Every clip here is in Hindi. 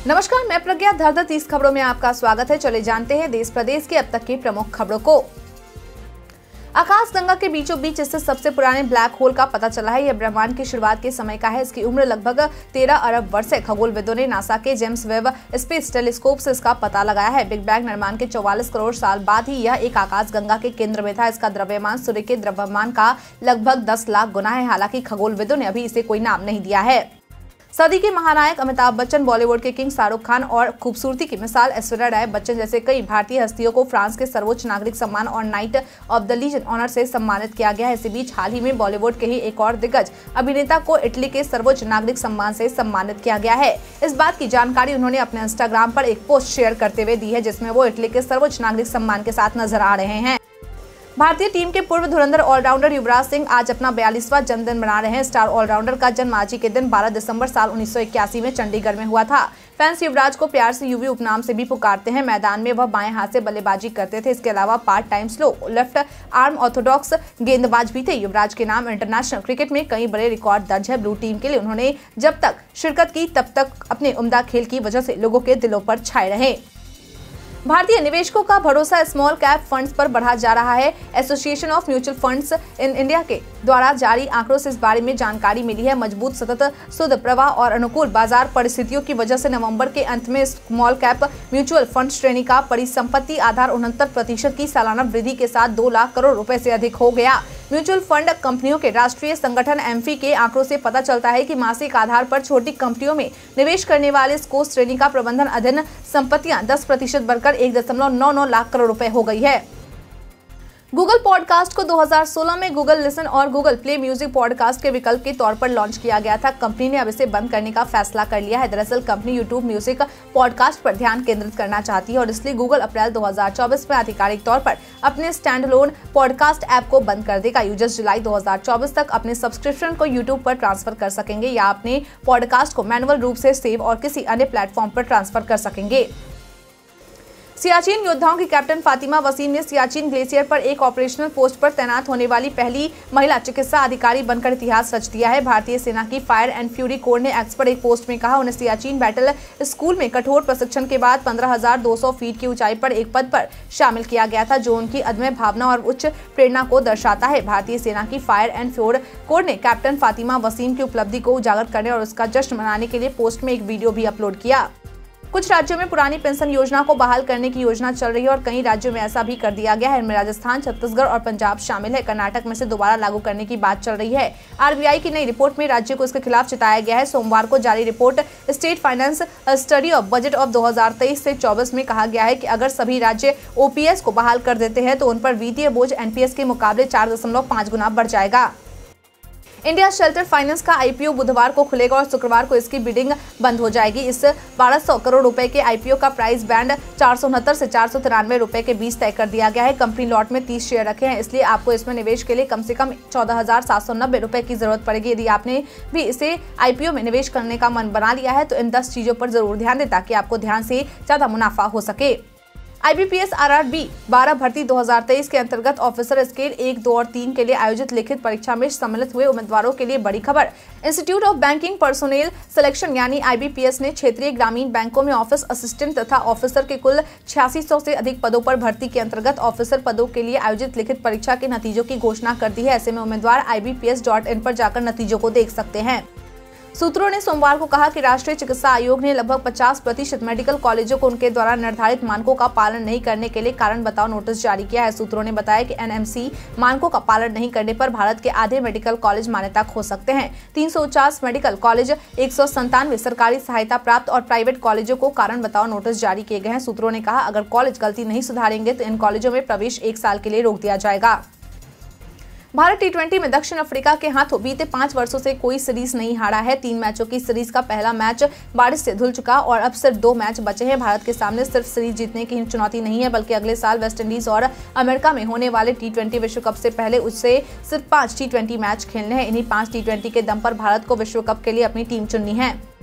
नमस्कार, मैं प्रज्ञा। धर 30 खबरों में आपका स्वागत है। चले जानते हैं देश प्रदेश की अब तक की प्रमुख खबरों को। आकाशगंगा के बीचों बीच स्थित सबसे पुराने ब्लैक होल का पता चला है। यह ब्रह्मांड की शुरुआत के समय का है। इसकी उम्र लगभग 13 अरब वर्ष है। खगोलविदों ने नासा के जेम्स वेब स्पेस टेलीस्कोप से इसका पता लगाया है। बिग बैंग निर्माण के 44 करोड़ साल बाद ही यह एक आकाशगंगा के केंद्र में था। इसका द्रव्यमान सूर्य के द्रव्यमान का लगभग 10 लाख गुना है। हालांकि खगोलविदों ने अभी इसे कोई नाम नहीं दिया है। सदी के महानायक अमिताभ बच्चन, बॉलीवुड के किंग शाहरुख खान और खूबसूरती की मिसाल ऐश्वर्या राय बच्चन जैसे कई भारतीय हस्तियों को फ्रांस के सर्वोच्च नागरिक सम्मान और Knight of the Legion Honour से सम्मानित किया गया है। इसी बीच हाल ही में बॉलीवुड के ही एक और दिग्गज अभिनेता को इटली के सर्वोच्च नागरिक सम्मान से सम्मानित किया गया है। इस बात की जानकारी उन्होंने अपने इंस्टाग्राम पर एक पोस्ट शेयर करते हुए दी है, जिसमें वो इटली के सर्वोच्च नागरिक सम्मान के साथ नजर आ रहे हैं। भारतीय टीम के पूर्व धुरंधर ऑलराउंडर युवराज सिंह आज अपना 42वां जन्मदिन मना रहे हैं। स्टार ऑलराउंडर का जन्म आज ही के दिन 12 दिसंबर साल 1981 में चंडीगढ़ में हुआ था। फैंस युवराज को प्यार से यूवी उपनाम से भी पुकारते हैं। मैदान में वह बाएं हाथ से बल्लेबाजी करते थे। इसके अलावा part time slow left arm orthodox गेंदबाज भी थे। युवराज के नाम इंटरनेशनल क्रिकेट में कई बड़े रिकॉर्ड दर्ज है। ब्लू टीम के लिए उन्होंने जब तक शिरकत की तब तक अपने उम्दा खेल की वजह से लोगों के दिलों पर छाए रहे। भारतीय निवेशकों का भरोसा स्मॉल कैप फंड्स पर बढ़ा जा रहा है। Association of Mutual Funds in India के द्वारा जारी आंकड़ों से इस बारे में जानकारी मिली है। मजबूत सतत शुद्ध प्रवाह और अनुकूल बाजार परिस्थितियों की वजह से नवंबर के अंत में स्मॉल कैप म्यूचुअल फंड श्रेणी का परिसंपत्ति आधार 69% की सालाना वृद्धि के साथ 2 लाख करोड़ रुपए से अधिक हो गया। म्यूचुअल फंड कंपनियों के राष्ट्रीय संगठन एम्फी के आंकड़ों से पता चलता है कि मासिक आधार पर छोटी कंपनियों में निवेश करने वाले स्कोर श्रेणी का प्रबंधन अधीन संपत्तियां 10% बढ़कर 1.99 लाख करोड़ रुपए हो गई है। गूगल पॉडकास्ट को 2016 में गूगल लिसन और गूगल प्ले म्यूजिक पॉडकास्ट के विकल्प के तौर पर लॉन्च किया गया था। कंपनी ने अब इसे बंद करने का फैसला कर लिया है। दरअसल कंपनी यूट्यूब म्यूजिक पॉडकास्ट पर ध्यान केंद्रित करना चाहती है और इसलिए गूगल अप्रैल 2024 में आधिकारिक तौर पर अपने स्टैंडअलोन पॉडकास्ट ऐप को बंद कर देगा। यूजर्स जुलाई 2024 तक अपने सब्सक्रिप्शन को यूट्यूब पर ट्रांसफर कर सकेंगे या अपने पॉडकास्ट को मैनुअल रूप से सेव और किसी अन्य प्लेटफॉर्म पर ट्रांसफर कर सकेंगे। सियाचिन योद्धाओं की कैप्टन फातिमा वसीम ने सियाचिन ग्लेशियर पर एक ऑपरेशनल पोस्ट पर तैनात होने वाली पहली महिला चिकित्सा अधिकारी बनकर इतिहास रच दिया है। भारतीय सेना की फायर एंड फ्यूरी कोर ने एक्स पर एक पोस्ट में कहा, उन्हें सियाचिन बैटल स्कूल में कठोर प्रशिक्षण के बाद 15,200 फीट की ऊंचाई पर एक पद पर शामिल किया गया था, जो उनकी अदम्य भावना और उच्च प्रेरणा को दर्शाता है। भारतीय सेना की फायर एंड फ्यूरी कोर ने कैप्टन फातिमा वसीम की उपलब्धि को उजागर करने और उसका जश्न मनाने के लिए पोस्ट में एक वीडियो भी अपलोड किया। कुछ राज्यों में पुरानी पेंशन योजना को बहाल करने की योजना चल रही है और कई राज्यों में ऐसा भी कर दिया गया है। इनमें राजस्थान, छत्तीसगढ़ और पंजाब शामिल है। कर्नाटक में से दोबारा लागू करने की बात चल रही है। आरबीआई की नई रिपोर्ट में राज्य को इसके खिलाफ चिताया गया है। सोमवार को जारी report state finance study of budget of 2023 से 24 में कहा गया है कि अगर सभी राज्य ओपीएस को बहाल कर देते हैं तो उन पर वित्तीय बोझ एनपीएस के मुकाबले 4.5 गुना बढ़ जाएगा। इंडिया शेल्टर फाइनेंस का आईपीओ बुधवार को खुलेगा और शुक्रवार को इसकी बिडिंग बंद हो जाएगी। इस 1200 करोड़ रुपए के आईपीओ का प्राइस बैंड 469 से 493 रुपए के बीच तय कर दिया गया है। कंपनी लॉट में 30 शेयर रखे हैं, इसलिए आपको इसमें निवेश के लिए कम से कम 14,790 रुपए की जरूरत पड़ेगी। यदि आपने भी इसे आईपीओ में निवेश करने का मन बना लिया है तो इन 10 चीजों पर जरूर ध्यान दें ताकि आपको ध्यान से ज्यादा मुनाफा हो सके। आईबीपीएस आरआरबी 12 भर्ती 2023 के अंतर्गत ऑफिसर स्केल 1, 2 और 3 के लिए आयोजित लिखित परीक्षा में सम्मिलित हुए उम्मीदवारों के लिए बड़ी खबर। Institute of Banking Personnel Selection यानी आईबीपीएस ने क्षेत्रीय ग्रामीण बैंकों में ऑफिस असिस्टेंट तथा ऑफिसर के कुल 8600 से अधिक पदों पर भर्ती के अंतर्गत ऑफिसर पदों के लिए आयोजित लिखित परीक्षा के नतीजों की घोषणा कर दी है। ऐसे में उम्मीदवार ibps.in पर जाकर नतीजों को देख सकते हैं। सूत्रों ने सोमवार को कहा कि राष्ट्रीय चिकित्सा आयोग ने लगभग 50% मेडिकल कॉलेजों को उनके द्वारा निर्धारित मानकों का पालन नहीं करने के लिए कारण बताओ नोटिस जारी किया है। सूत्रों ने बताया कि एनएमसी मानकों का पालन नहीं करने पर भारत के आधे मेडिकल कॉलेज मान्यता खो सकते हैं। 349 मेडिकल कॉलेज, 197 सरकारी सहायता प्राप्त और प्राइवेट कॉलेजों को कारण बताओ नोटिस जारी किए गए हैं। सूत्रों ने कहा, अगर कॉलेज गलती नहीं सुधारेंगे तो इन कॉलेजों में प्रवेश 1 साल के लिए रोक दिया जाएगा। भारत टी20 में दक्षिण अफ्रीका के हाथों बीते 5 वर्षों से कोई सीरीज नहीं हारा है। 3 मैचों की सीरीज का पहला मैच बारिश से धुल चुका और अब सिर्फ 2 मैच बचे हैं। भारत के सामने सिर्फ सीरीज जीतने की चुनौती नहीं है, बल्कि अगले साल वेस्टइंडीज और अमेरिका में होने वाले टी20 विश्व कप से पहले उससे सिर्फ 5 टी20 मैच खेलने हैं। इन्हीं 5 टी20 के दम पर भारत को विश्व कप के लिए अपनी टीम चुननी है।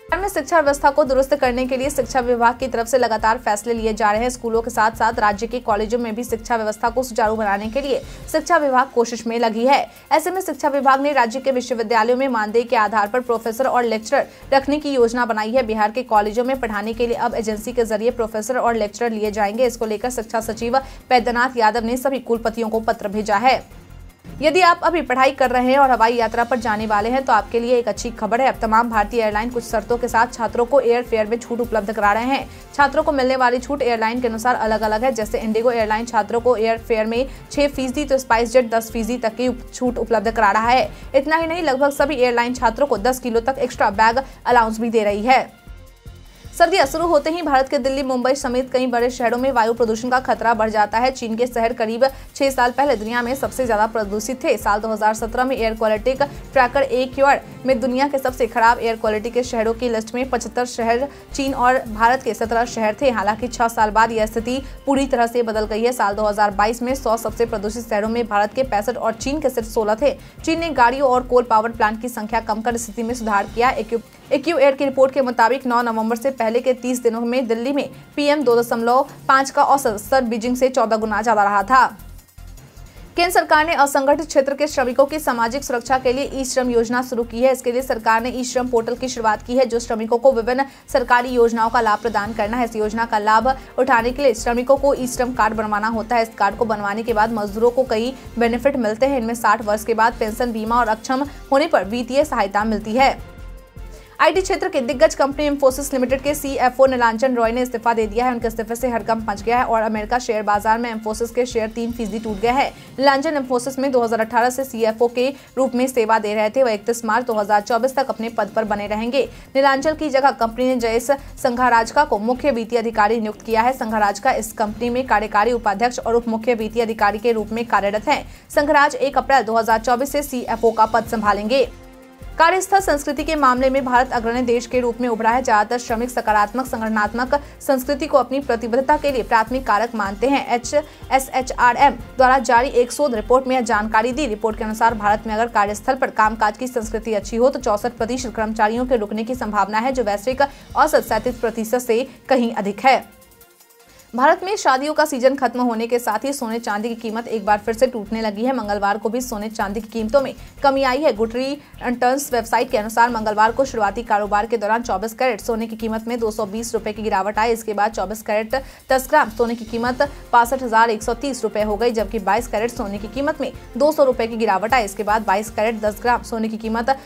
बिहार में शिक्षा व्यवस्था को दुरुस्त करने के लिए शिक्षा विभाग की तरफ से लगातार फैसले लिए जा रहे हैं। स्कूलों के साथ साथ राज्य के कॉलेजों में भी शिक्षा व्यवस्था को सुचारू बनाने के लिए शिक्षा विभाग कोशिश में लगी है। ऐसे में शिक्षा विभाग ने राज्य के विश्वविद्यालयों में मानदेय के आधार पर प्रोफेसर और लेक्चरर रखने की योजना बनाई है। बिहार के कॉलेजों में पढ़ाने के लिए अब एजेंसी के जरिए प्रोफेसर और लेक्चरर लिए जाएंगे। इसको लेकर शिक्षा सचिव वैद्यनाथ यादव ने सभी कुलपतियों को पत्र भेजा है। यदि आप अभी पढ़ाई कर रहे हैं और हवाई यात्रा पर जाने वाले हैं तो आपके लिए एक अच्छी खबर है। अब तमाम भारतीय एयरलाइन कुछ शर्तों के साथ छात्रों को एयर फेयर में छूट उपलब्ध करा रहे हैं। छात्रों को मिलने वाली छूट एयरलाइन के अनुसार अलग अलग है। जैसे इंडिगो एयरलाइन छात्रों को एयर फेयर में 6% तो स्पाइस जेट 10% तक की छूट उपलब्ध करा रहा है। इतना ही नहीं, लगभग सभी एयरलाइन छात्रों को 10 किलो तक एक्स्ट्रा बैग अलाउंस भी दे रही है। सर्दियां शुरू होते ही भारत के दिल्ली, मुंबई समेत कई बड़े शहरों में वायु प्रदूषण का खतरा बढ़ जाता है। चीन के शहर करीब 6 साल पहले दुनिया में सबसे ज्यादा प्रदूषित थे। साल 2017 में एयर क्वालिटी ट्रैकर AQAir में दुनिया के सबसे खराब एयर क्वालिटी के शहरों की लिस्ट में 75 शहर चीन और भारत के 17 शहर थे। हालांकि 6 साल बाद यह स्थिति पूरी तरह से बदल गई है। साल 2022 में 100 सबसे प्रदूषित शहरों में भारत के 65 और चीन के सिर्फ 16 थे। चीन ने गाड़ियों और कोल पावर प्लांट की संख्या कम कर स्थिति में सुधार किया। AQAir की रिपोर्ट के मुताबिक 9 नवंबर से पहले के 30 दिनों में दिल्ली में PM 2.5 का औसत स्तर बीजिंग से 14 गुना ज्यादा रहा था। केंद्र सरकार ने असंगठित क्षेत्र के श्रमिकों की सामाजिक सुरक्षा के लिए ई श्रम योजना शुरू की है। इसके लिए सरकार ने ई श्रम पोर्टल की शुरुआत की है, जो श्रमिकों को विभिन्न सरकारी योजनाओं का लाभ प्रदान करना है। इस योजना का लाभ उठाने के लिए श्रमिकों को ई श्रम कार्ड बनवाना होता है। इस कार्ड को बनवाने के बाद मजदूरों को कई बेनिफिट मिलते हैं। इनमें 60 वर्ष के बाद पेंशन, बीमा और अक्षम होने पर वित्तीय सहायता मिलती है। IT क्षेत्र के दिग्गज कंपनी इंफोसिस लिमिटेड के CFO नीलांजन रॉय ने इस्तीफा दे दिया है। उनके इस्तीफे से हड़कंप मच गया है और अमेरिका शेयर बाजार में इंफोसिस के शेयर 3% टूट गए हैं। नीलांजन इंफोसिस में 2018 से CFO के रूप में सेवा दे रहे थे। वह 31 मार्च 2024 तक अपने पद पर बने रहेंगे। नीलांजन की जगह कंपनी ने जयेश संघाराजका को मुख्य वित्तीय अधिकारी नियुक्त किया है। संघाराजका इस कंपनी में कार्यकारी उपाध्यक्ष और उप मुख्य वित्तीय अधिकारी के रूप में कार्यरत हैं। संघाराज 1 अप्रैल 2024 से CFO का पद संभालेंगे। कार्यस्थल संस्कृति के मामले में भारत अग्रणी देश के रूप में उभरा है। ज्यादातर श्रमिक सकारात्मक संगठनात्मक संस्कृति को अपनी प्रतिबद्धता के लिए प्राथमिक कारक मानते हैं। SHRM द्वारा जारी एक शोध रिपोर्ट में यह जानकारी दी। रिपोर्ट के अनुसार भारत में अगर कार्यस्थल पर कामकाज की संस्कृति अच्छी हो तो 64% कर्मचारियों के रुकने की संभावना है, जो वैश्विक औसत 37% से कहीं अधिक है। भारत में शादियों का सीजन खत्म होने के साथ ही सोने चांदी की कीमत एक बार फिर से टूटने लगी है। मंगलवार को भी सोने चांदी की कीमतों में कमी आई है। गुटरी टर्न्स वेबसाइट के अनुसार मंगलवार को शुरुआती कारोबार के दौरान 24 कैरेट सोने की कीमत में 220 रुपए की गिरावट आई। इसके बाद 24 कैरेट 10 ग्राम सोने की कीमत 65,130 रुपए हो गई, जबकि 22 कैरेट सोने की कीमत में 200 रुपए की गिरावट आई। इसके बाद 22 कैरेट 10 ग्राम सोने की कीमत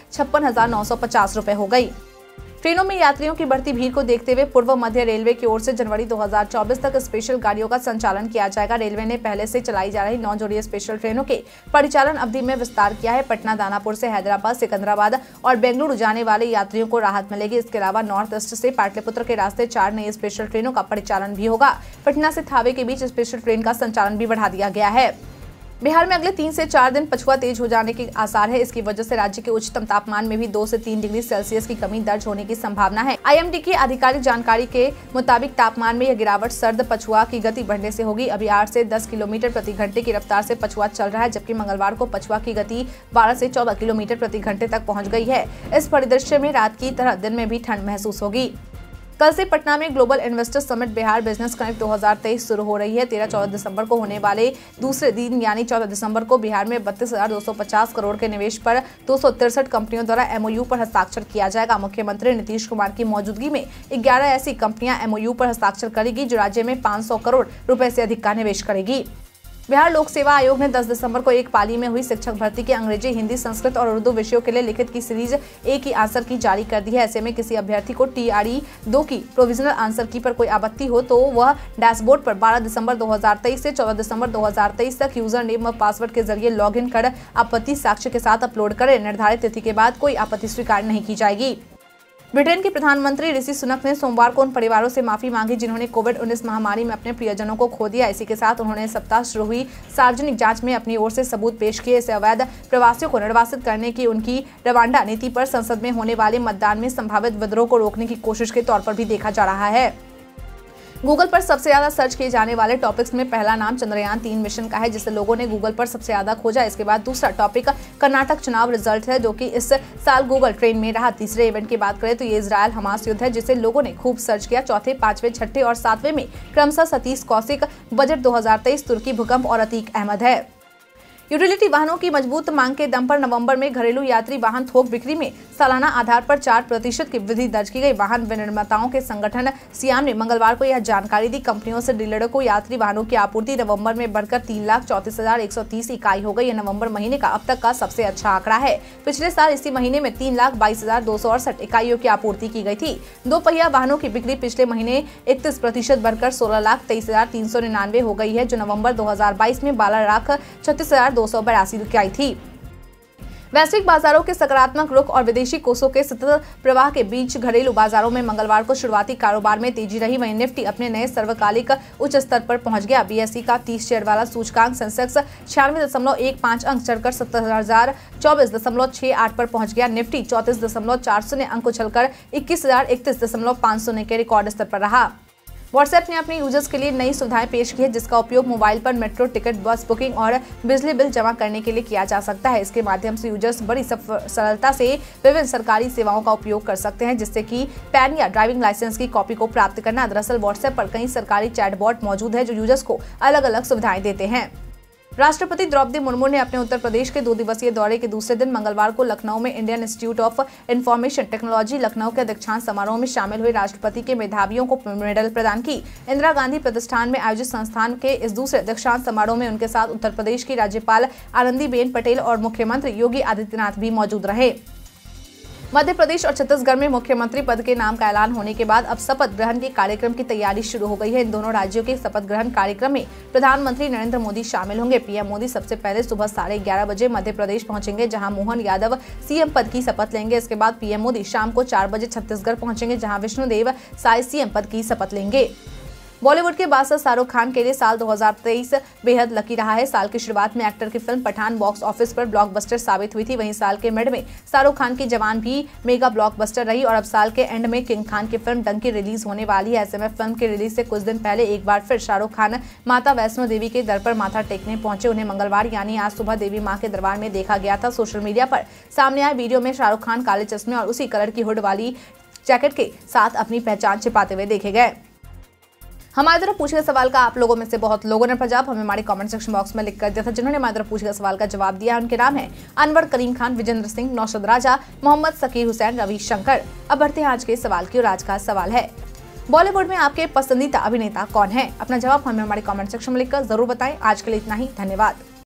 56,950 रुपए हो गई। ट्रेनों में यात्रियों की बढ़ती भीड़ को देखते हुए पूर्व मध्य रेलवे की ओर से जनवरी 2024 तक स्पेशल गाड़ियों का संचालन किया जाएगा। रेलवे ने पहले से चलाई जा रही 9 जोड़ी स्पेशल ट्रेनों के परिचालन अवधि में विस्तार किया है। पटना, दानापुर से हैदराबाद, सिकंदराबाद और बेंगलुरु जाने वाले यात्रियों को राहत मिलेगी। इसके अलावा नॉर्थ ईस्ट से पाटलिपुत्र के रास्ते 4 नई स्पेशल ट्रेनों का परिचालन भी होगा। पटना से थावे के बीच स्पेशल ट्रेन का संचालन भी बढ़ा दिया गया है। बिहार में अगले 3 से 4 दिन पछुआ तेज हो जाने के आसार है। इसकी वजह से राज्य के उच्चतम तापमान में भी 2 से 3 डिग्री सेल्सियस की कमी दर्ज होने की संभावना है। IMD की आधिकारिक जानकारी के मुताबिक तापमान में यह गिरावट सर्द पछुआ की गति बढ़ने से होगी। अभी 8 से 10 किलोमीटर प्रति घंटे की रफ्तार से पछुआ चल रहा है, जबकि मंगलवार को पछुआ की गति 12 से 14 किलोमीटर प्रति घंटे तक पहुंच गई है। इस परिदृश्य में रात की तरह दिन में भी ठंड महसूस होगी। कल से पटना में global investor summit Bihar business connect 2023 शुरू हो रही है। 13-14 दिसंबर को होने वाले दूसरे दिन यानी 14 दिसंबर को बिहार में 32,250 करोड़ के निवेश पर 263 कंपनियों द्वारा MOU पर हस्ताक्षर किया जाएगा। मुख्यमंत्री नीतीश कुमार की मौजूदगी में 11 ऐसी कंपनियां MOU पर हस्ताक्षर करेगी, जो राज्य में 500 करोड़ रुपए से अधिक का निवेश करेगी। बिहार लोक सेवा आयोग ने 10 दिसंबर को एक पाली में हुई शिक्षक भर्ती के अंग्रेजी, हिंदी, संस्कृत और उर्दू विषयों के लिए लिखित की सीरीज A की आंसर की जारी कर दी है। ऐसे में किसी अभ्यर्थी को TRE 2 की प्रोविजनल आंसर की पर कोई आपत्ति हो तो वह डैशबोर्ड पर 12 दिसंबर 2023 से 14 दिसंबर 2023 तक यूजर नेम और पासवर्ड के जरिए लॉगिन कर आपत्ति साक्ष्य के साथ अपलोड करें। निर्धारित तिथि के बाद कोई आपत्ति स्वीकार नहीं की जाएगी। ब्रिटेन के प्रधानमंत्री ऋषि सुनक ने सोमवार को उन परिवारों से माफी मांगी जिन्होंने कोविड-19 महामारी में अपने प्रियजनों को खो दिया। इसी के साथ उन्होंने सप्ताह शुरू हुई सार्वजनिक जांच में अपनी ओर से सबूत पेश किए। इसे अवैध प्रवासियों को निर्वासित करने की उनकी रवांडा नीति पर संसद में होने वाले मतदान में संभावित विद्रोह को रोकने की कोशिश के तौर पर भी देखा जा रहा है। गूगल पर सबसे ज्यादा सर्च किए जाने वाले टॉपिक्स में पहला नाम चंद्रयान-3 मिशन का है, जिसे लोगों ने गूगल पर सबसे ज्यादा खोजा। इसके बाद दूसरा टॉपिक कर्नाटक चुनाव रिजल्ट है, जो कि इस साल गूगल ट्रेंड में रहा। तीसरे इवेंट की बात करें तो ये इजरायल हमास युद्ध है, जिसे लोगों ने खूब सर्च किया। चौथे, पांचवें, छठे और सातवें में क्रमशः सतीश कौशिक, बजट 2023, तुर्की भूकंप और अतीक अहमद है। यूटिलिटी वाहनों की मजबूत मांग के दम पर नवंबर में घरेलू यात्री वाहन थोक बिक्री में सालाना आधार पर 4% की वृद्धि दर्ज की गई। वाहन विनिर्माताओं के संगठन सियाम ने मंगलवार को यह जानकारी दी। कंपनियों से डीलरों को यात्री वाहनों की आपूर्ति नवंबर में बढ़कर 3,34,130 इकाई हो गई। यह नवंबर महीने का अब तक का सबसे अच्छा आंकड़ा है। पिछले साल इसी महीने में 3,22,268 इकाइयों की आपूर्ति की गई थी। दो पहिया वाहनों की बिक्री पिछले महीने 31% बढ़कर 16,23,399 हो गई है, जो नवंबर 2022 में 12,36,282 इकाई थी। वैश्विक बाजारों के सकारात्मक रुख और विदेशी कोषों के सतत प्रवाह के बीच घरेलू बाजारों में मंगलवार को शुरुआती कारोबार में तेजी रही। वहीं निफ्टी अपने नए सर्वकालिक उच्च स्तर पर पहुंच गया। बीएसई का 30 शेयर वाला सूचकांक सेंसेक्स 96.15 अंक चढ़कर 70,024.68 पर पहुंच गया। निफ्टी 34.400 अंक उछलकर 21,031.500 के रिकॉर्ड स्तर पर रहा। व्हाट्सएप ने अपने यूजर्स के लिए नई सुविधाएं पेश की है, जिसका उपयोग मोबाइल पर मेट्रो टिकट, बस बुकिंग और बिजली बिल जमा करने के लिए किया जा सकता है। इसके माध्यम से यूजर्स बड़ी सरलता से विभिन्न सरकारी सेवाओं का उपयोग कर सकते हैं, जिससे कि पैन या ड्राइविंग लाइसेंस की कॉपी को प्राप्त करना। दरअसल व्हाट्सएप पर कई सरकारी चैटबॉट मौजूद है, जो यूजर्स को अलग अलग सुविधाएं देते हैं। राष्ट्रपति द्रौपदी मुर्मू ने अपने उत्तर प्रदेश के 2 दिवसीय दौरे के दूसरे दिन मंगलवार को लखनऊ में Indian Institute of Information Technology Lucknow के दीक्षांत समारोह में शामिल हुए राष्ट्रपति के मेधावियों को मेडल प्रदान की। इंदिरा गांधी प्रतिष्ठान में आयोजित संस्थान के इस दूसरे दीक्षांत समारोह में उनके साथ उत्तर प्रदेश की राज्यपाल आनंदीबेन पटेल और मुख्यमंत्री योगी आदित्यनाथ भी मौजूद रहे। मध्य प्रदेश और छत्तीसगढ़ में मुख्यमंत्री पद के नाम का ऐलान होने के बाद अब शपथ ग्रहण के कार्यक्रम की तैयारी शुरू हो गई है। इन दोनों राज्यों के शपथ ग्रहण कार्यक्रम में प्रधानमंत्री नरेंद्र मोदी शामिल होंगे। पीएम मोदी सबसे पहले सुबह 11:30 बजे मध्य प्रदेश पहुंचेंगे, जहां मोहन यादव सीएम पद की शपथ लेंगे। इसके बाद पीएम मोदी शाम को 4 बजे छत्तीसगढ़ पहुंचेंगे, जहां विष्णुदेव साय सीएम पद की शपथ लेंगे। बॉलीवुड के बादशाह शाहरुख खान के लिए साल 2023 बेहद लकी रहा है। साल की शुरुआत में एक्टर की फिल्म पठान बॉक्स ऑफिस पर ब्लॉकबस्टर साबित हुई थी। वहीं साल के मिड में शाहरुख खान की जवान भी मेगा ब्लॉकबस्टर रही और अब साल के एंड में किंग खान की फिल्म डंकी रिलीज होने वाली है। ऐसे में फिल्म की रिलीज से कुछ दिन पहले एक बार फिर शाहरुख खान माता वैष्णो देवी के दर पर माथा टेकने पहुंचे। उन्हें मंगलवार यानी आज सुबह देवी मां के दरबार में देखा गया था। सोशल मीडिया पर सामने आए वीडियो में शाहरुख खान काले चश्मे और उसी कलर की हुड वाली जैकेट के साथ अपनी पहचान छिपाते हुए देखे गए। हमारी तरफ पूछे गए सवाल का आप लोगों में से बहुत लोगों ने जवाब हमें हमारे कमेंट सेक्शन बॉक्स में लिख कर दिया था। जिन्होंने हमारी तरफ पूछे गए सवाल का जवाब दिया, उनके नाम है अनवर करीम खान, विजेंद्र सिंह, नौशद राजा, मोहम्मद सकीर हुसैन, रवि शंकर। अब बढ़ते हैं आज के सवाल की और आज का सवाल है, बॉलीवुड में आपके पसंदीदा अभिनेता कौन है? अपना जवाब हमें हमारे कमेंट सेक्शन में लिखकर जरूर बताएं। आज के लिए इतना ही, धन्यवाद।